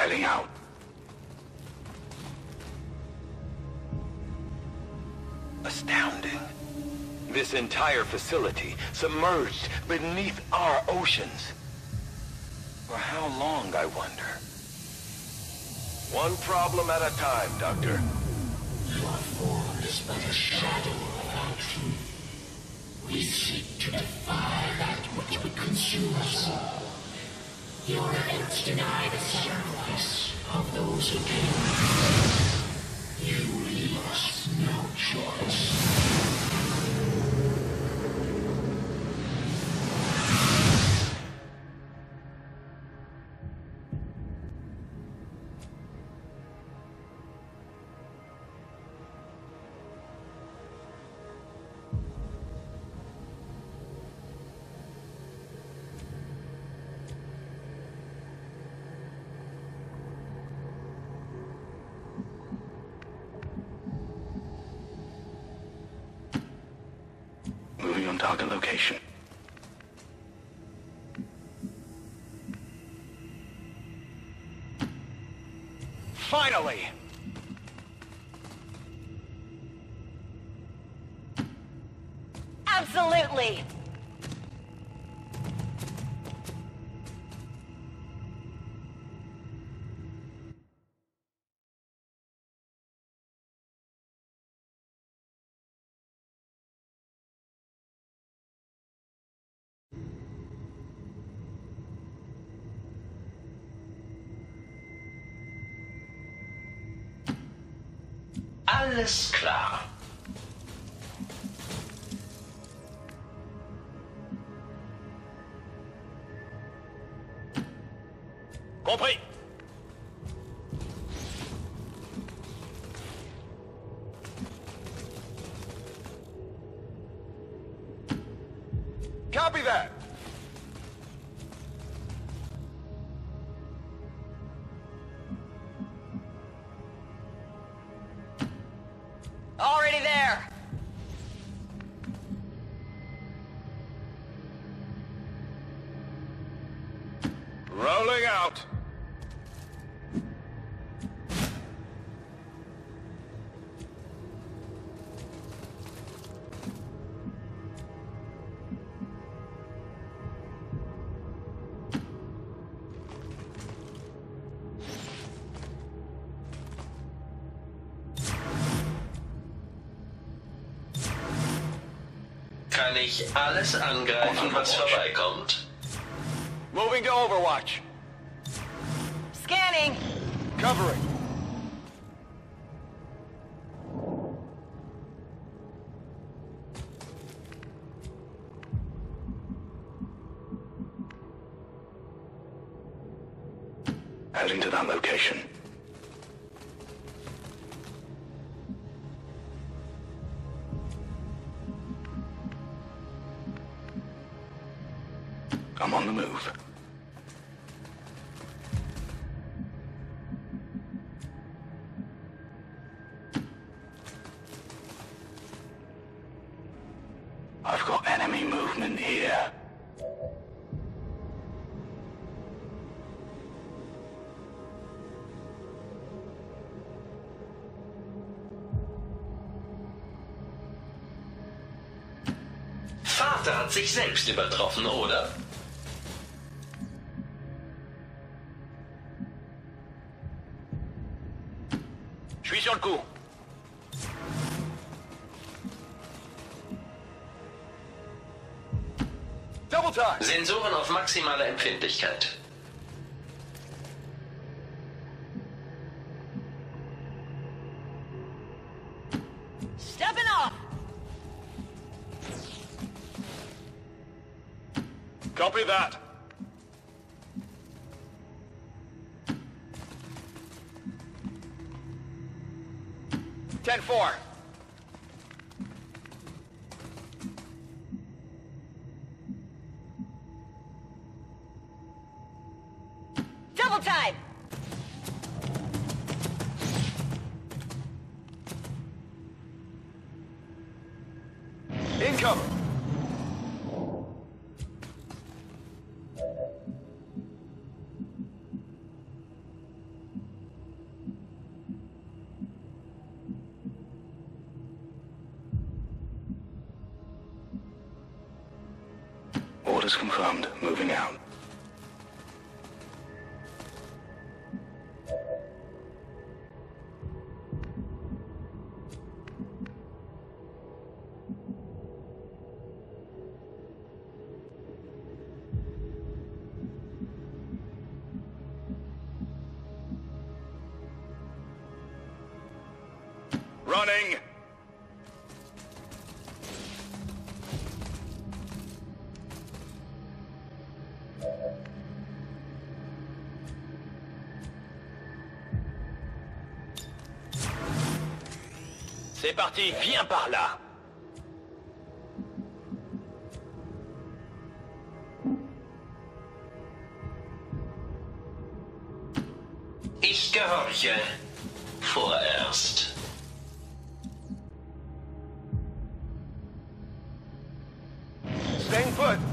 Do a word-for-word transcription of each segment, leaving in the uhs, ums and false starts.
Heading out. Astounding. This entire facility submerged beneath our oceans. For how long, I wonder? One problem at a time, Doctor. Your form is but a shadow of our truth. We seek to defy that which would consume us all. Your efforts deny the sacrifice of those who came. You leave us no choice. Moving on target location. Finally! Absolutely! Alles klar. Compris. Copy that. Already there! Rolling out. Kann ich alles angreifen, was vorbeikommt? Moving to Overwatch. Scanning! Covering. Heading to that location. I'm on the move. I've got enemy movement here. Vater hat sich selbst übertroffen, oder? Je suis sur le coup. Double time. Sensoren auf maximale Empfindlichkeit. Stepping off! Copy that. ten four. Double time! In cover. Orders confirmed. Moving out. Running! C'est parti, viens par là! Ich gehorche. Vorerst. Staying put!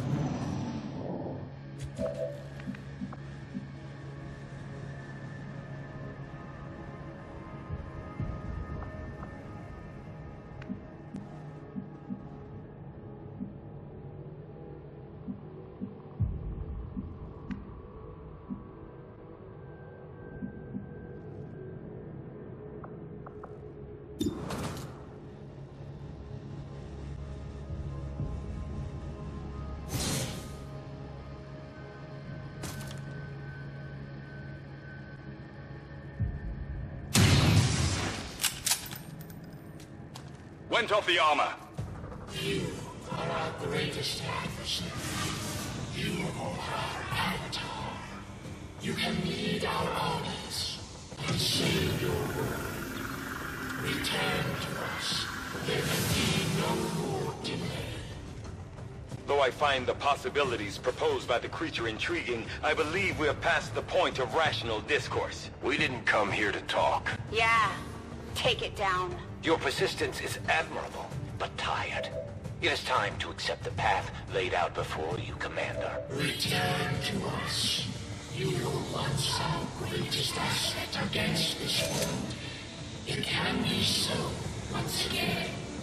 Went off the armor. You are our greatest adversary. You are our avatar. You can lead our armies and save your world. Return to us. There can be no more delay. Though I find the possibilities proposed by the creature intriguing, I believe we are past the point of rational discourse. We didn't come here to talk. Yeah. Take it down. Your persistence is admirable, but tired. It is time to accept the path laid out before you, Commander. Return to us. You were once our greatest asset against this world. It can be so once again.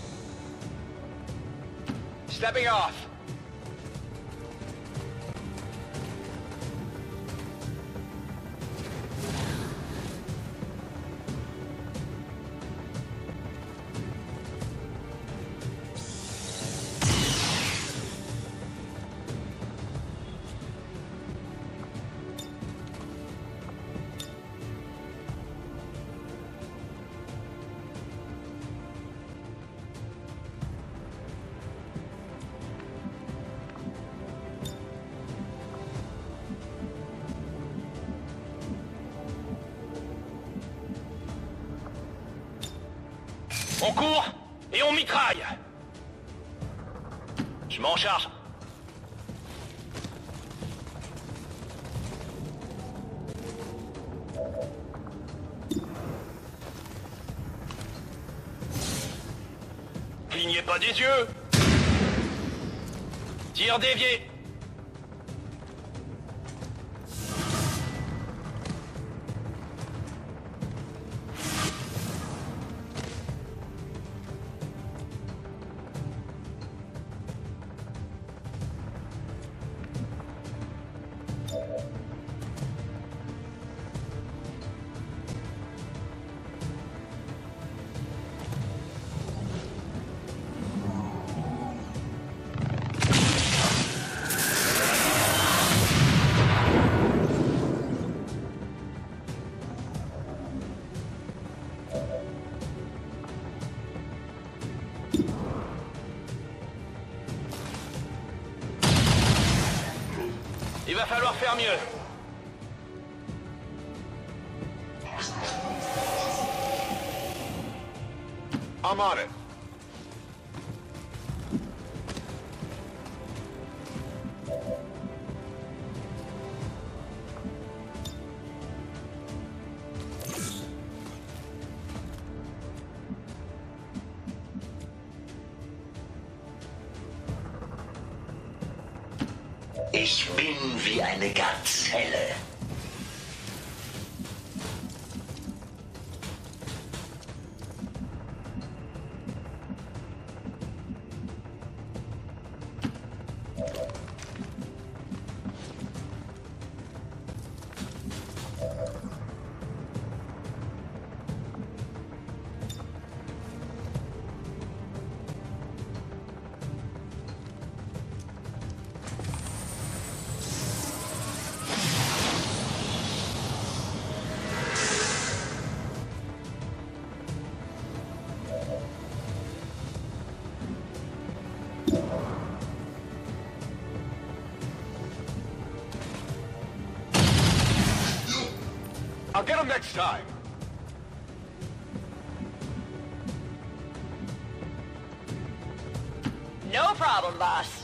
Stepping off. On court et on mitraille. Je m'en charge. Clignez pas des yeux. Tir dévié. Il va falloir faire mieux. I'm on it. Ich bin wie eine Gazelle. get him next time! No problem, boss.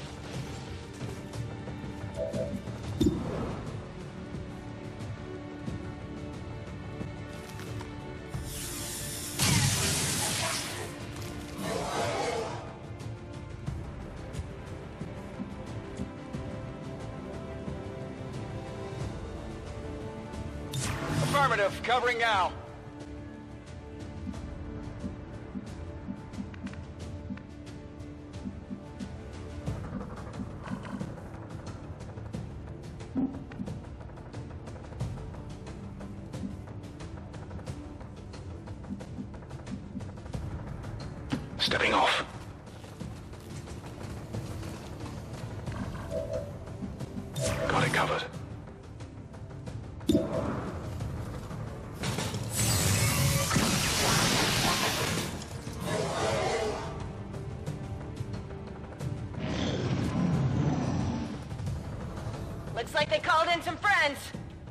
Affirmative, covering now. Stepping off. Got it covered. Looks like they called in some friends.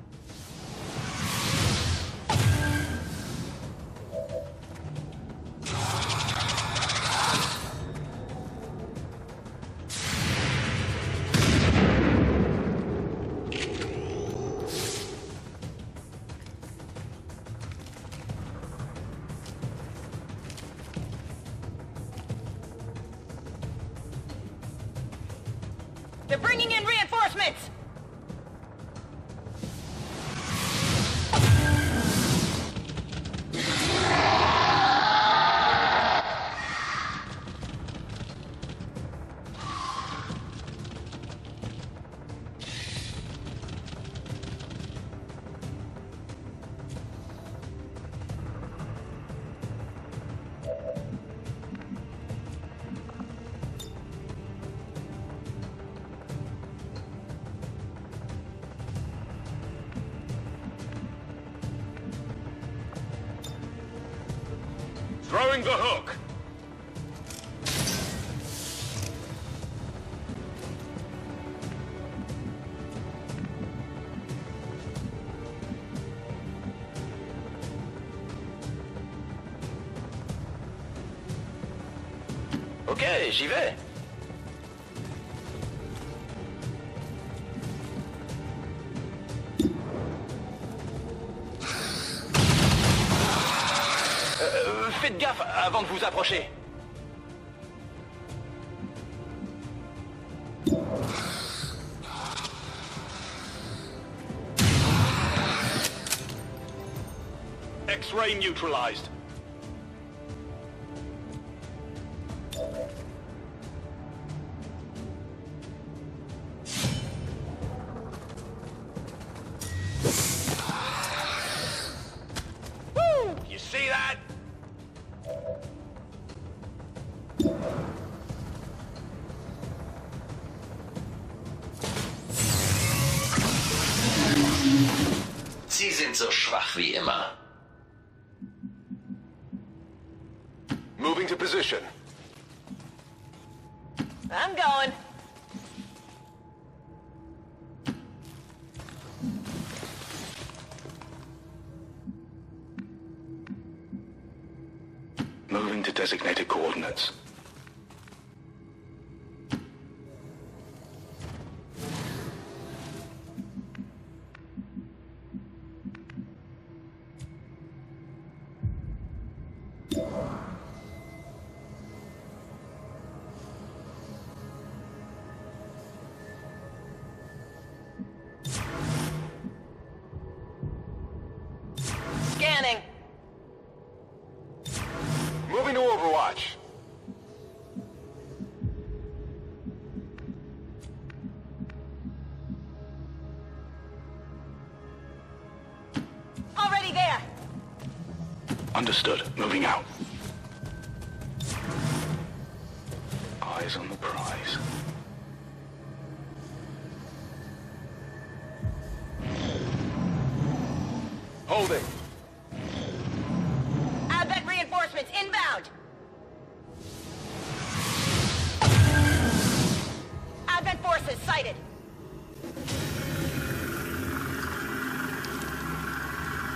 They're bringing in reinforcements! Throwing the hook! Ok, j'y vais. Euh, faites gaffe avant de vous approcher. X-ray neutralized. Woo! You see that? Sie sind so schwach wie immer. Moving to position. I'm going. Moving to designated coordinates. Scanning. Moving to Overwatch. Already there. Understood. Moving out. Eyes on the prize. Holding. Advent reinforcements inbound. Advent forces sighted.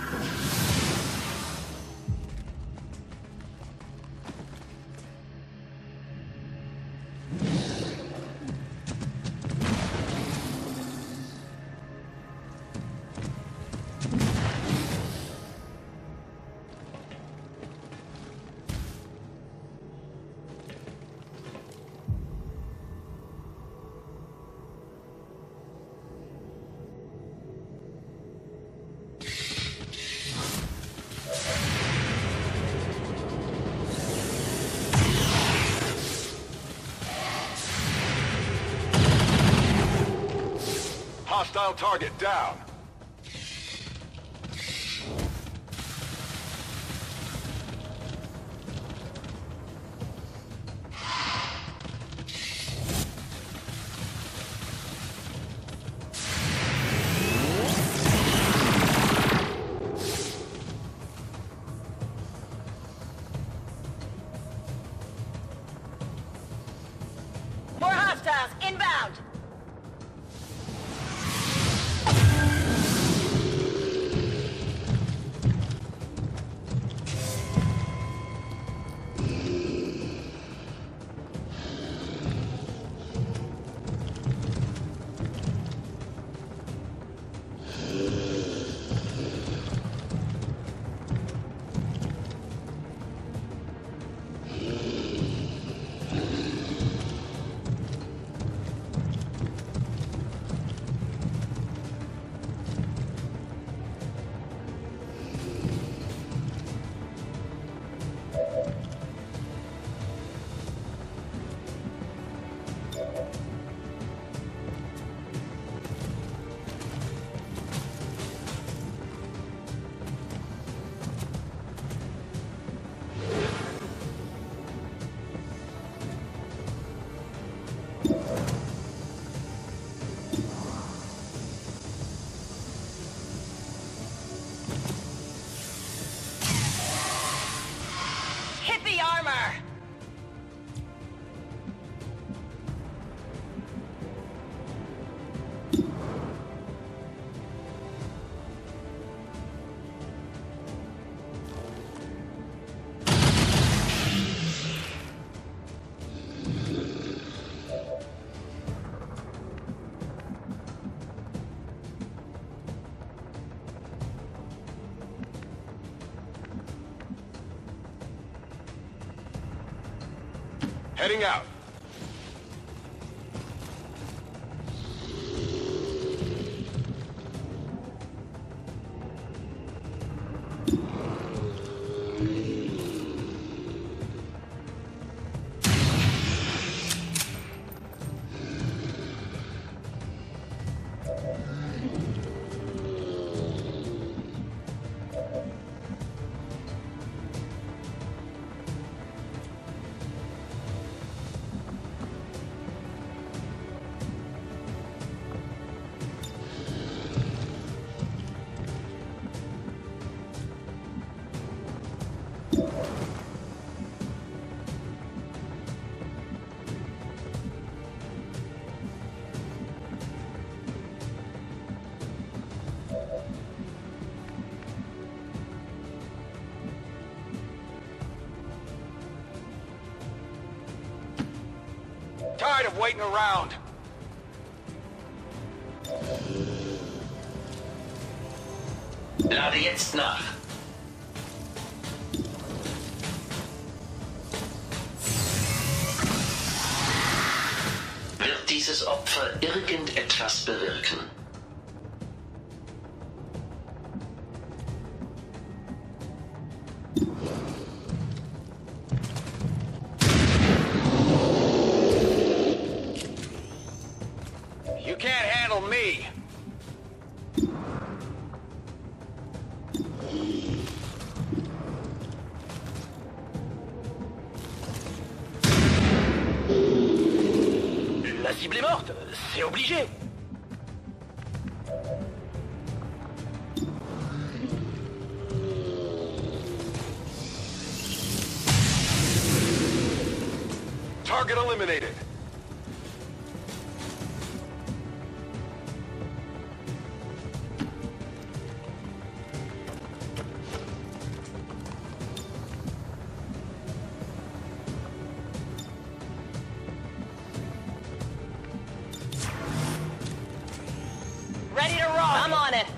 Hostile target down. More hostiles inbound. Hit the armor. Heading out. Tired of waiting around. Lade jetzt nach. Wird dieses Opfer irgendetwas bewirken? You can't handle me. La cible est morte, c'est obligé. Target eliminated. Ready to rock. I'm on it.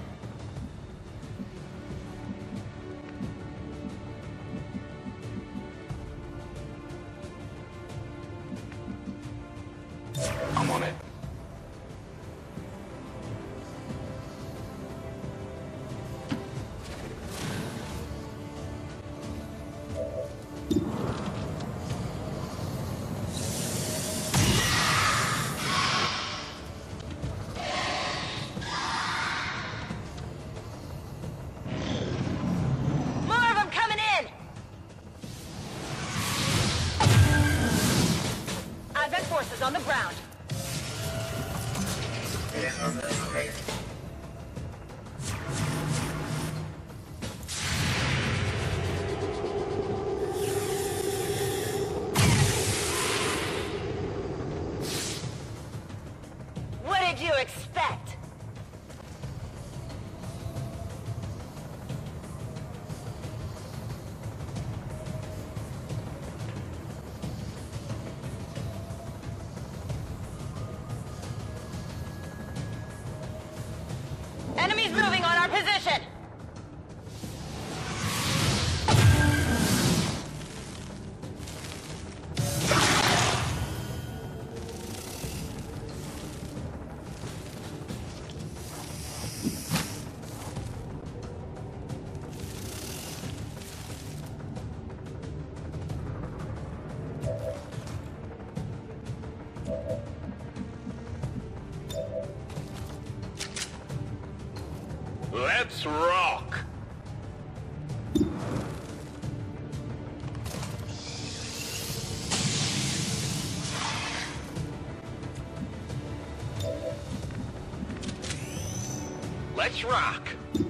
Let's rock! Let's rock!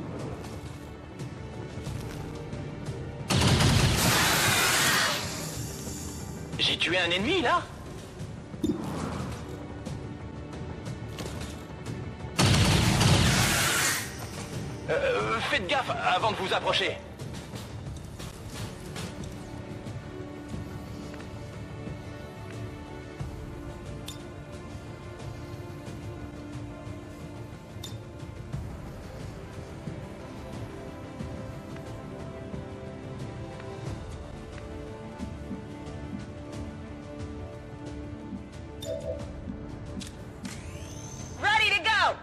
J'ai tué un ennemi, là? Euh, faites gaffe avant de vous approcher. Ready to go!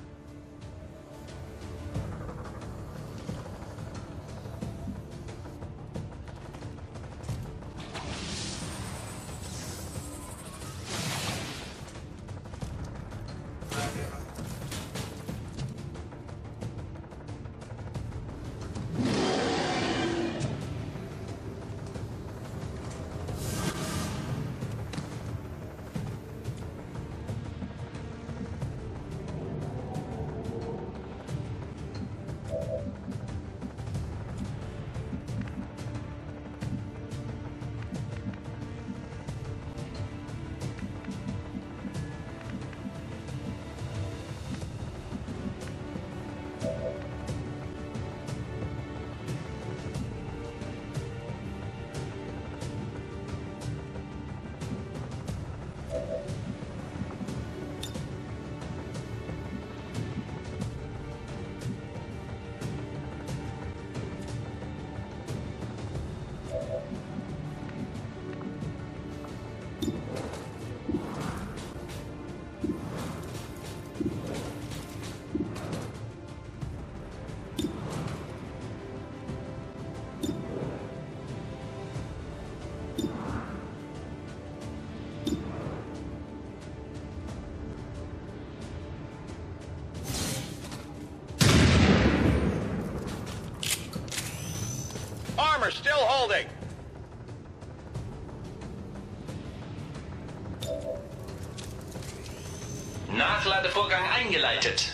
Armor still holding! Nachladevorgang eingeleitet.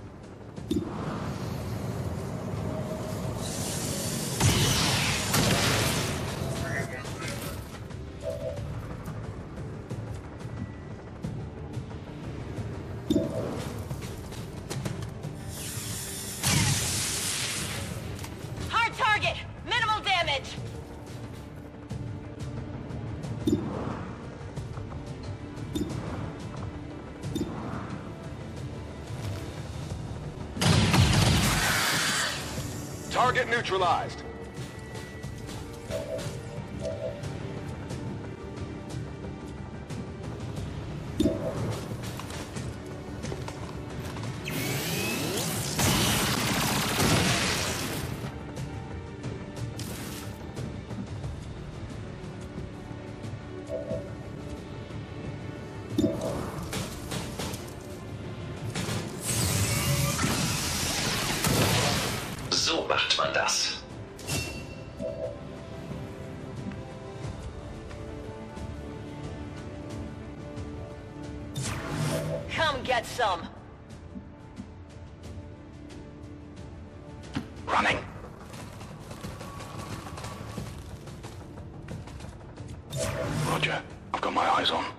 Hard target! Minimal damage! Target neutralized. So macht man das. Come get some! Running. Roger. I've got my eyes on.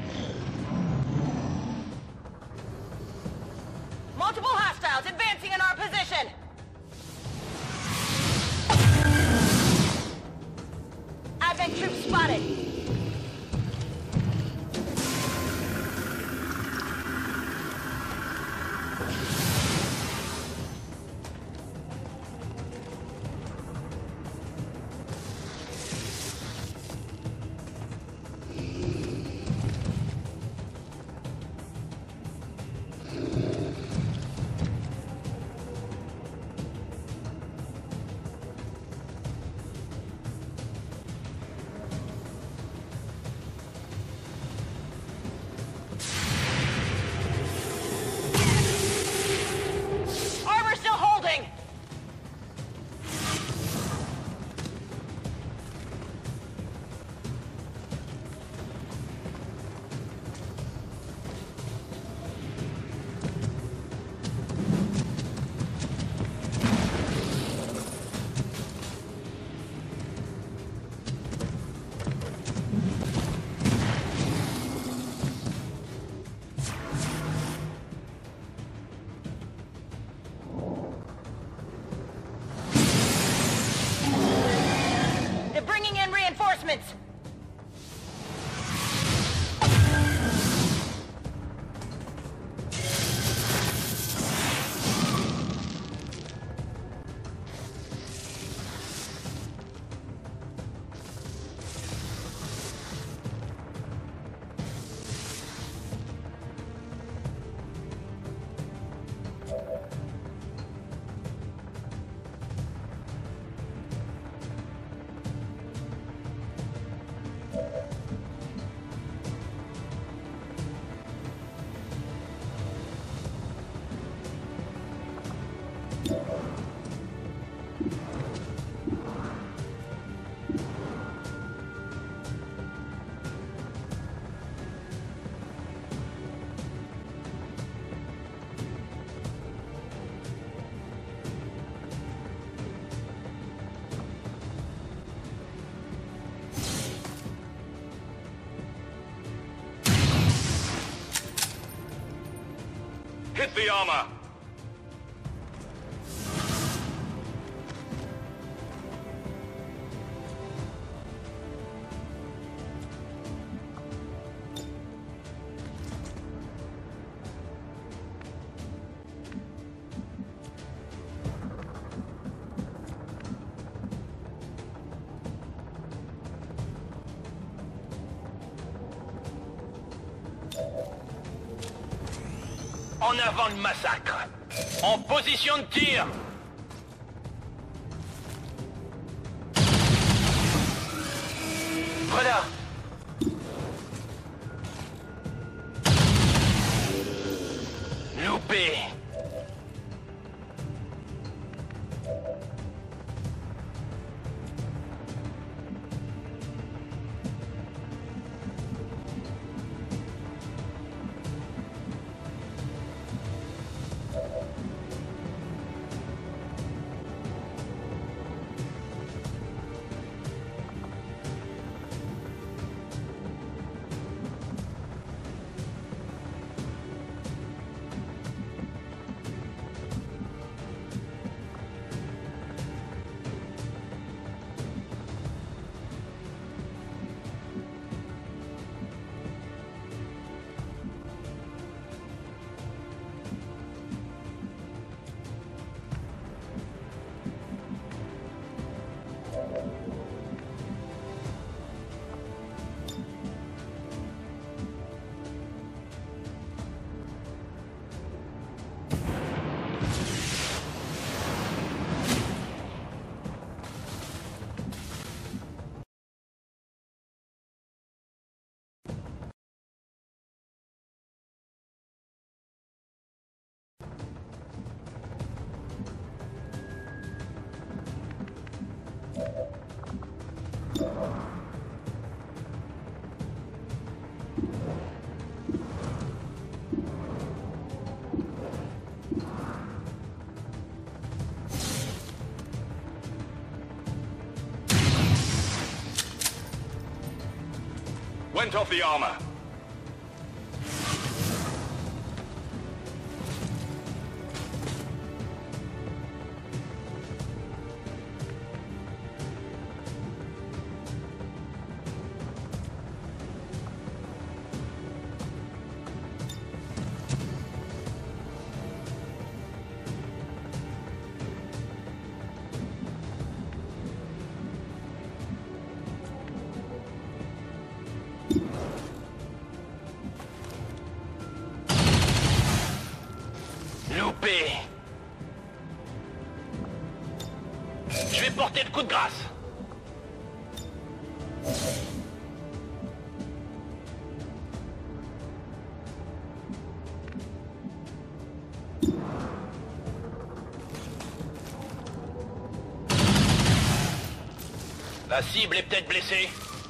Multiple hostiles advancing in our position! Advent troops spotted! bringing in reinforcements! Hit the armor! En avant le massacre! En position de tir! Voilà! Loupé! Went off the armor. Loupé! Je vais porter le coup de grâce! La cible est peut-être blessée.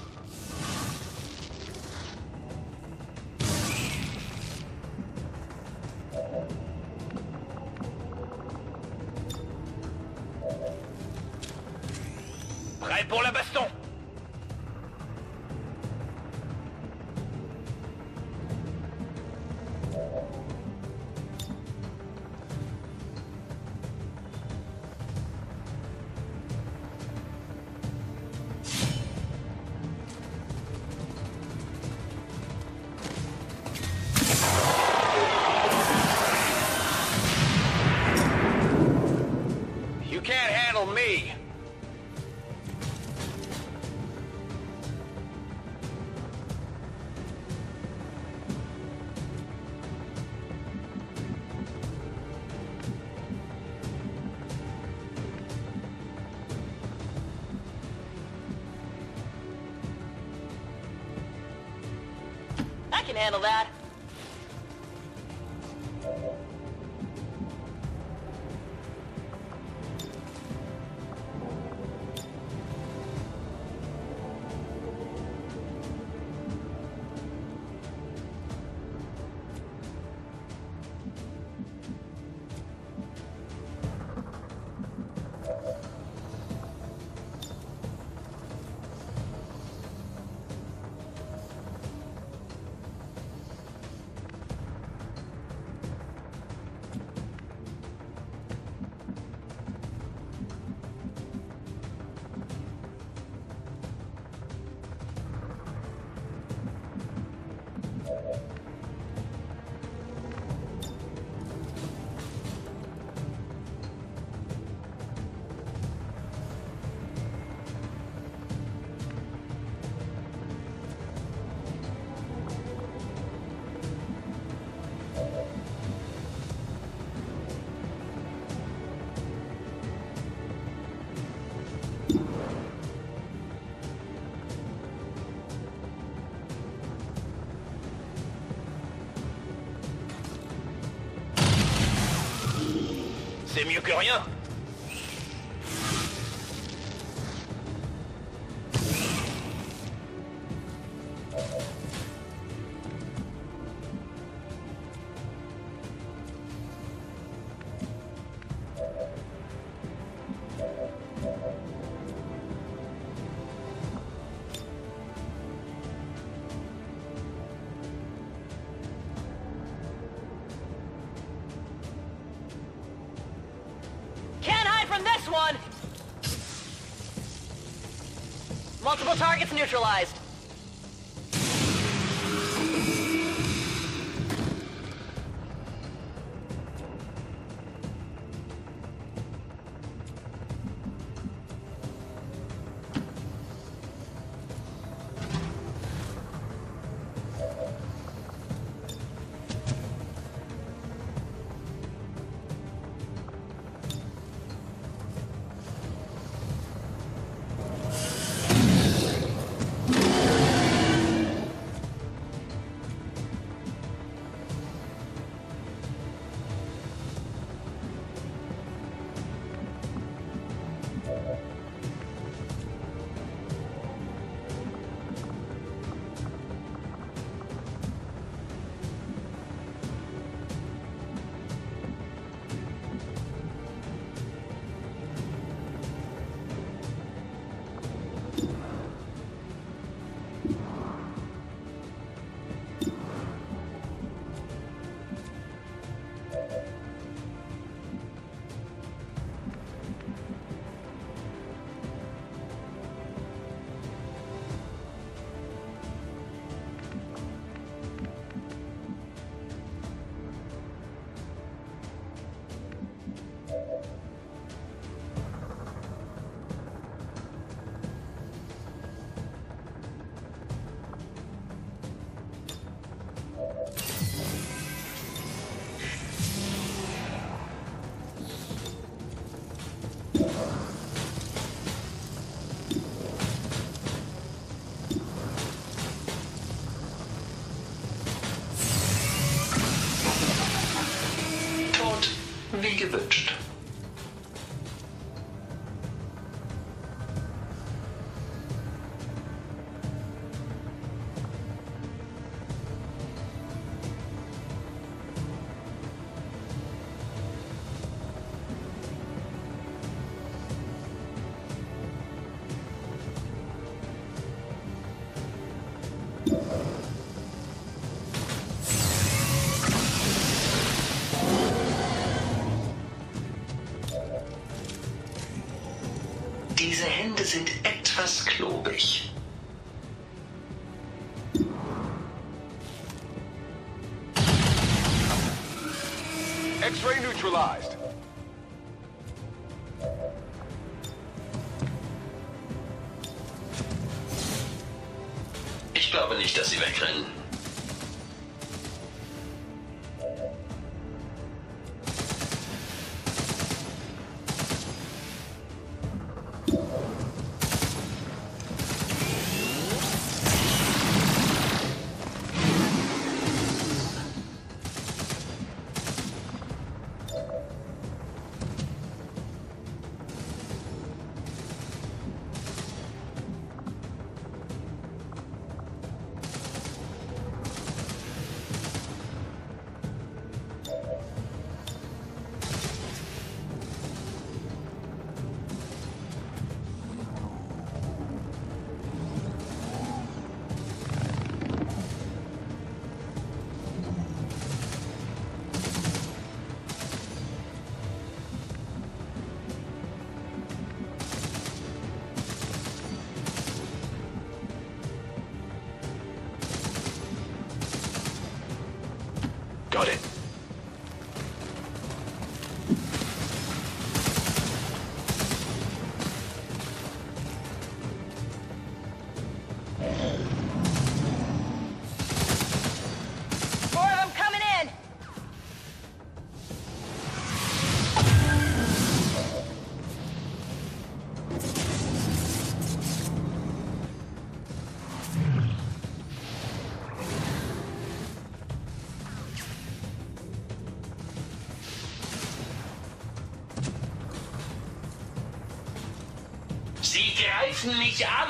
Prêt pour la baston. can handle that. C'est mieux que rien. One. Multiple targets neutralized. Wie gewünscht. Diese Hände sind etwas klobig. X-ray neutralized. Ich glaube nicht, dass sie wegrennen. Got it. Four of them coming in! Sie greifen mich an!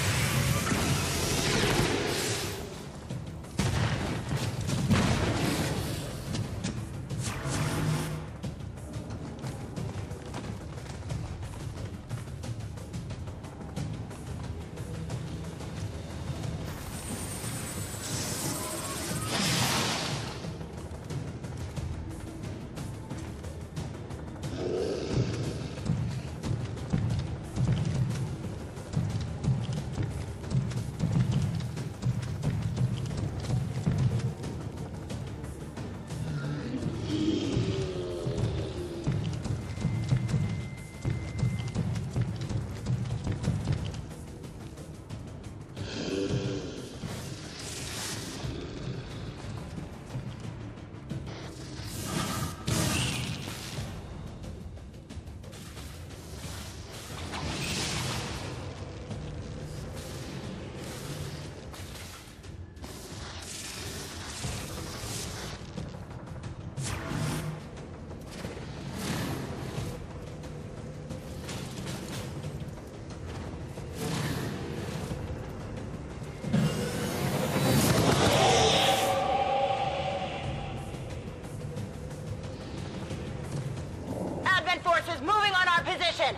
Advent forces moving on our position!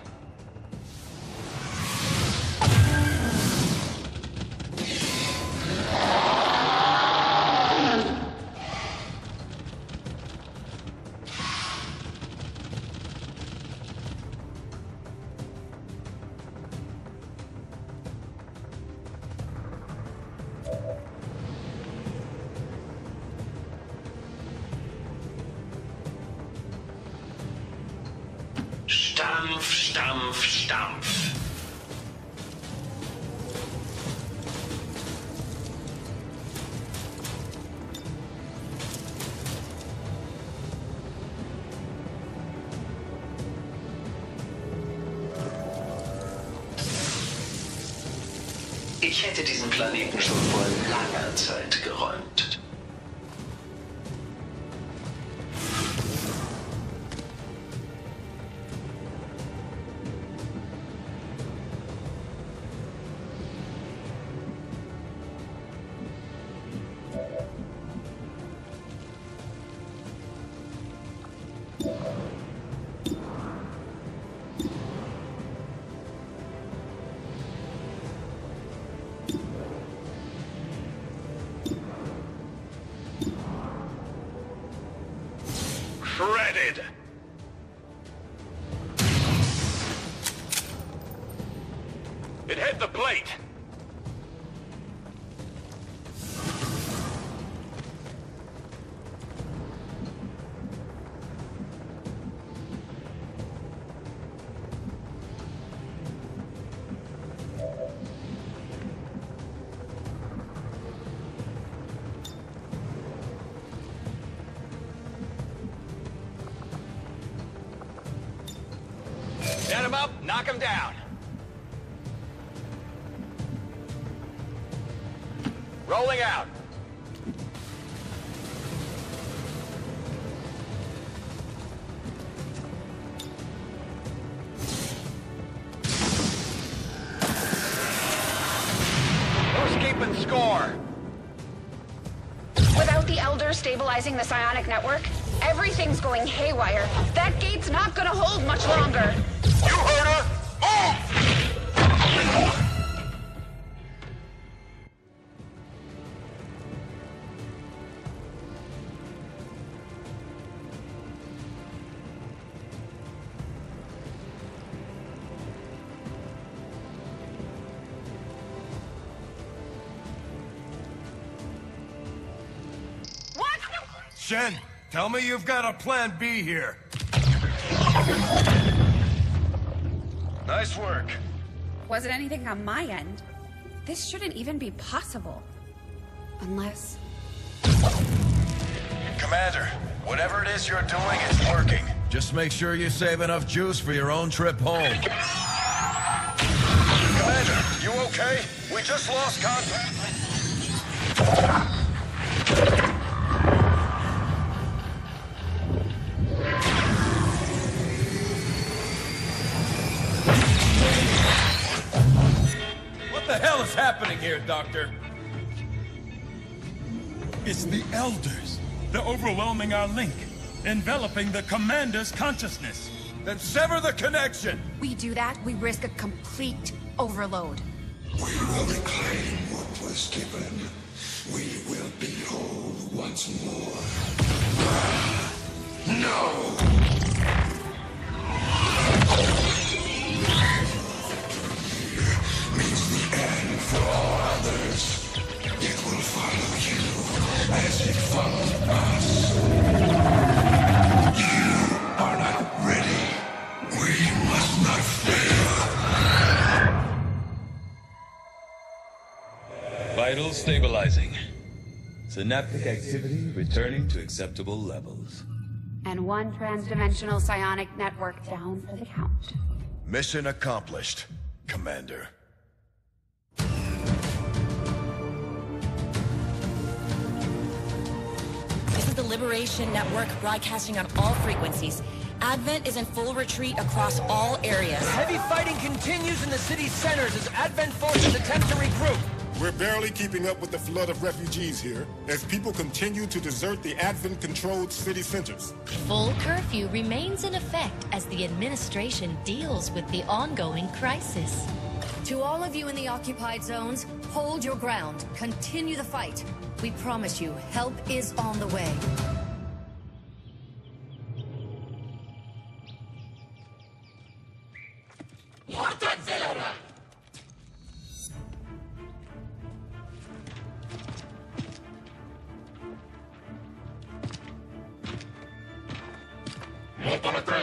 Stampf, Stampf, Stampf. Ich hätte diesen Planeten schon vor langer Zeit geräumt. Shredded! It hit the plate! Get him up, knock him down. Rolling out. No escape and score. Without the Elder stabilizing the psionic network, everything's going haywire. That gate's not gonna hold much longer. You heard her! Move! What? Shen, tell me you've got a plan B here. Nice work. Wasn't anything on my end. This shouldn't even be possible. Unless... Commander, whatever it is you're doing is working. Just make sure you save enough juice for your own trip home. Commander, you okay? We just lost contact. What the hell is happening here, Doctor? It's the Elders. They're overwhelming our link, enveloping the Commander's consciousness. Then sever the connection! we do that, we risk a complete overload. We will reclaim what was given. We will be whole once more. No! Means the end for all others. It will follow you as it followed us. You are not ready. We must not fail. Vitals stabilizing. Synaptic activity returning to acceptable levels. And one transdimensional psionic network down for the count. Mission accomplished, Commander. This is the Liberation Network broadcasting on all frequencies. Advent is in full retreat across all areas. Heavy fighting continues in the city's centers as Advent forces attempt to regroup. We're barely keeping up with the flood of refugees here, as people continue to desert the Advent-controlled city centers. Full curfew remains in effect as the administration deals with the ongoing crisis. To all of you in the occupied zones, hold your ground. Continue the fight. We promise you, help is on the way. Up on the ground.